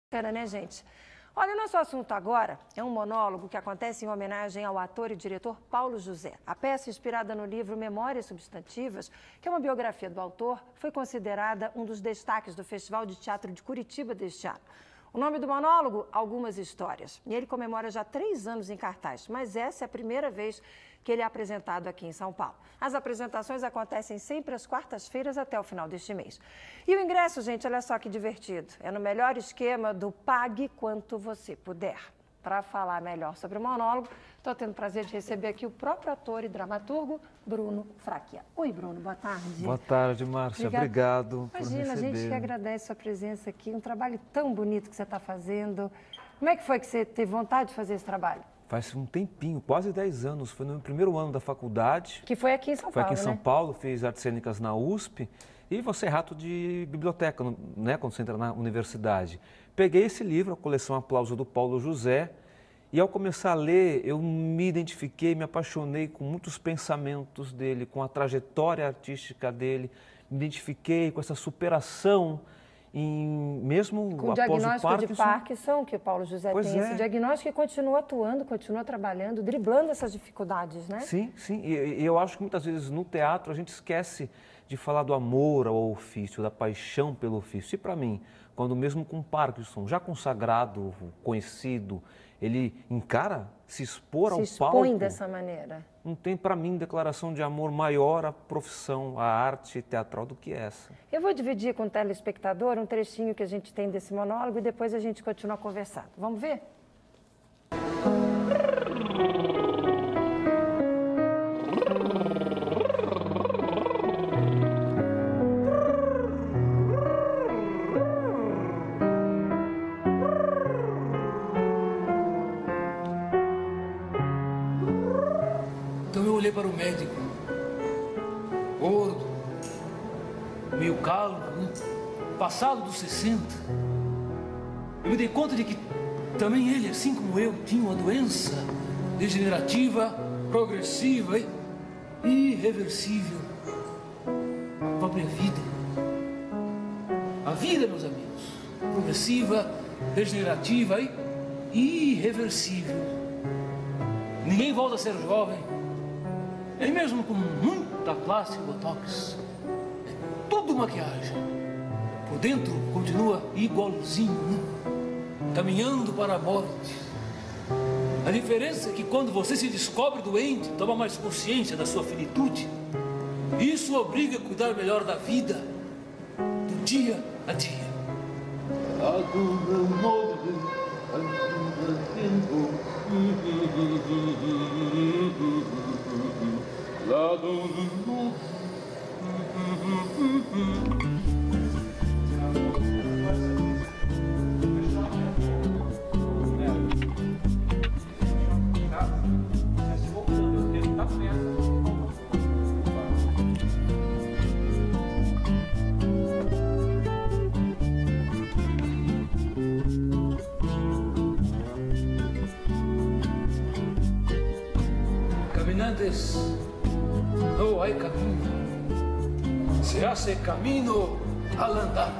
Bacana, né, gente? Olha, nosso assunto agora é um monólogo que acontece em homenagem ao ator e diretor Paulo José. A peça, inspirada no livro Memórias Substantivas, que é uma biografia do autor, foi considerada um dos destaques do Festival de Teatro de Curitiba deste ano. O nome do monólogo, Algumas Histórias. E ele comemora já 3 anos em cartaz, mas essa é a primeira vez que ele é apresentado aqui em São Paulo. As apresentações acontecem sempre às quartas-feiras até o final deste mês. E o ingresso, gente, olha só que divertido. É no melhor esquema do Pague Quanto Você Puder. Para falar melhor sobre o monólogo, estou tendo o prazer de receber aqui o próprio ator e dramaturgo, Bruno Fracchia. Oi, Bruno, boa tarde. Boa tarde, Márcia. Obrigado por me receber. Imagina, a gente que agradece a sua presença aqui, um trabalho tão bonito que você está fazendo. Como é que foi que você teve vontade de fazer esse trabalho? Faz um tempinho, quase 10 anos. Foi no meu primeiro ano da faculdade. Que foi aqui em São Paulo, Foi aqui em São né? Paulo, fiz artes cênicas na USP. E você é rato de biblioteca, né, quando você entra na universidade. Peguei esse livro, a coleção Aplauso do Paulo José, e ao começar a ler, eu me identifiquei, me apaixonei com muitos pensamentos dele, com a trajetória artística dele, me identifiquei com essa superação, mesmo com o após o diagnóstico de Parkinson, que o Paulo José tem esse diagnóstico, e continua atuando, continua trabalhando, driblando essas dificuldades, né? Sim, sim. E eu acho que muitas vezes no teatro a gente esquece de falar do amor ao ofício, da paixão pelo ofício. E para mim, quando mesmo com Parkinson, já consagrado, conhecido, ele encara se expor ao palco. Se expõe dessa maneira. Não tem para mim declaração de amor maior à profissão, à arte teatral do que essa. Eu vou dividir com o telespectador um trechinho que a gente tem desse monólogo e depois a gente continua conversando. Vamos ver? Então eu olhei para o médico, gordo, meio calvo, né? Passado dos 60. Eu me dei conta de que também ele, assim como eu, tinha uma doença degenerativa, progressiva e irreversível. A própria vida. A vida, meus amigos, progressiva, degenerativa e irreversível. Ninguém volta a ser jovem. Nem mesmo com muita classe botox. É tudo maquiagem. Por dentro continua igualzinho, né? Caminhando para a morte. A diferença é que quando você se descobre doente, toma mais consciência da sua finitude. Isso obriga a cuidar melhor da vida, do dia a dia. Caminantes, no hay camino, se hace camino al andar.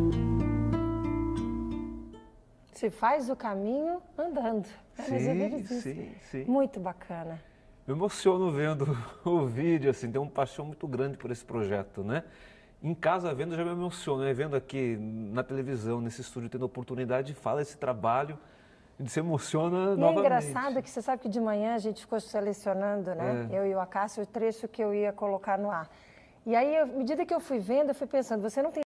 Se faz o caminho andando. Sim. Muito bacana. Me emociono vendo o vídeo, assim, tenho uma paixão muito grande por esse projeto, né? Em casa vendo já me emociono, né? Vendo aqui na televisão, nesse estúdio, tendo a oportunidade de falar esse trabalho, se emociona novamente. E é engraçado que você sabe que de manhã a gente ficou selecionando, né? Eu e o Acácio, o trecho que eu ia colocar no ar. E aí, à medida que eu fui vendo, eu fui pensando, você não tem